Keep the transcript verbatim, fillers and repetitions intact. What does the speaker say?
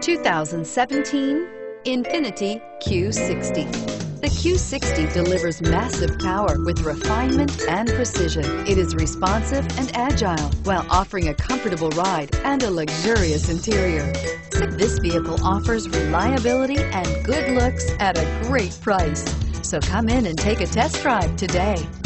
two thousand seventeen Infiniti Q sixty. The Q sixty delivers massive power with refinement and precision. It is responsive and agile while offering a comfortable ride and a luxurious interior. This vehicle offers reliability and good looks at a great price. So come in and take a test drive today.